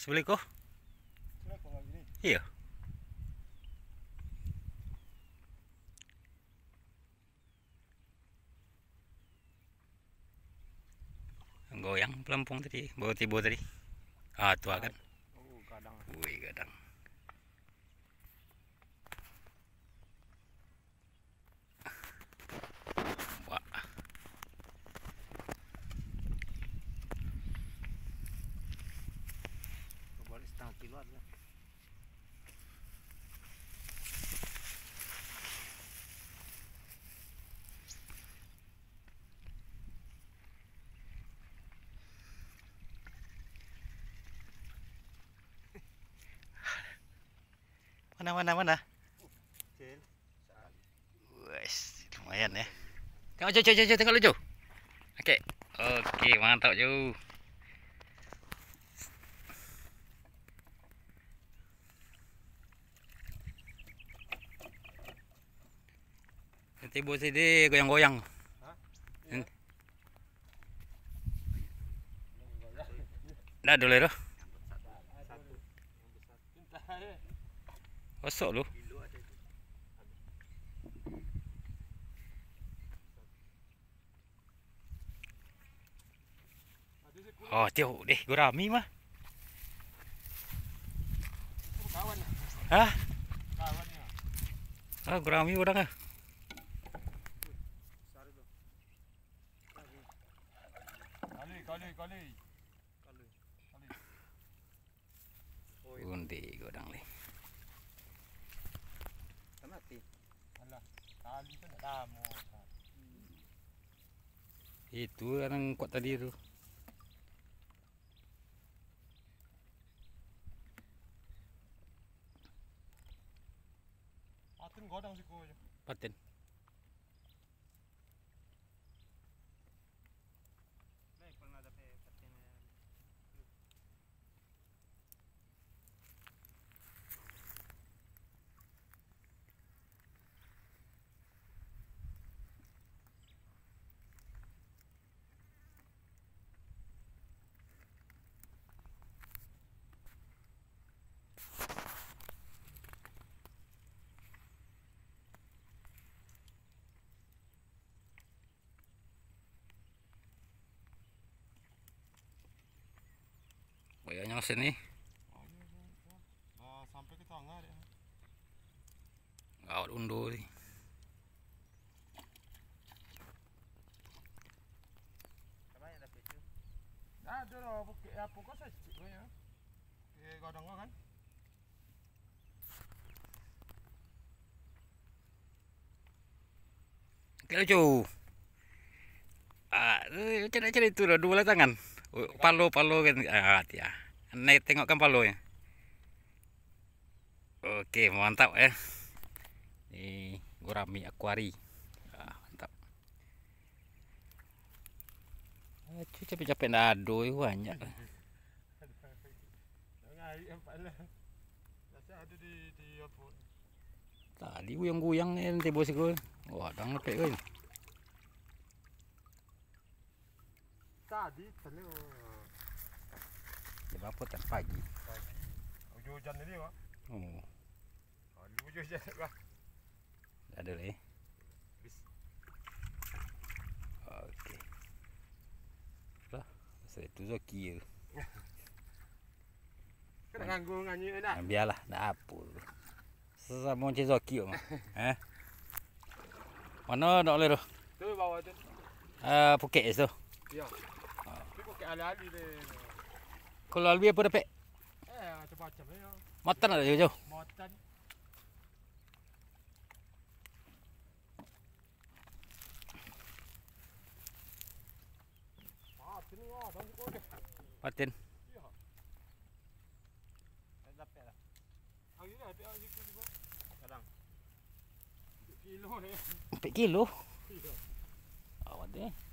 boleh kau? Iya. Goyang pelampung tadi, bawa tibo tadi. Ah, tua kan? Oh, kadang. Wih, kadang. Wah. Balik setengah kilo ada. Mana? Kecil. Wes, lumayan ya. Tengok Jo, tengok lu Jo. Okey. Okey, mantap Jo. Tibo sini goyang-goyang. Hah? Iya. Dah dulu dah. Satu. Kosok lu. Kilo ada itu. Oh, tengok deh, gurami mah. Kawan. Hah? Kawannya. Ah, gurami orang ah. Besar itu. Kali. Undi godang ni. Mati. Alah, kali tu nak damu. Itu yang kuat tadi tu. Patin godang si ko. Paten. Baik, kalau ada patin. Goyangnya sini. Sampai ke tengah dia. Gawat undur ni. Banyak dapat tu. Ada lah, pokok saya cik ya. Godang kan. Okey Jo. Ah, macam nak cari tu lah, dua lah tangan. Palo kan. Ah, dia. Naik tengokkan palonya. Okey, mantap ya. Ni gurami akuari. Ah, mantap. Capek-capek nak ado banyak. Ngai empat lah. Rasa ada di apa? Tadi guyang-guyang ni tiba sikul. Wah, dah ngepek kan. Tadi tadi. Dia apa tak pagi. Hujan tadi wah. Oh, Lu hujan wah. dah ada leh. Bis. Okey. Lah, pasal itu Zoki. Kena ganggu nganyi nak. Biarlah, dah apa. Sesama macam Zoki mah. Mana nak boleh tu? Tu bawah tu. Phuket tu. Ya. Tu Phuket ali-ali dia. Kalau albi apa dapat? Macam-macam ya. Matan ada jauh. Motan. Sini wah, dah buka dah. Paten. Ya. Dah dapat dah. Hari ni ada hari tu juga. Kadang. 1 kilo ni. 4 kilo. Ya. Awak deh.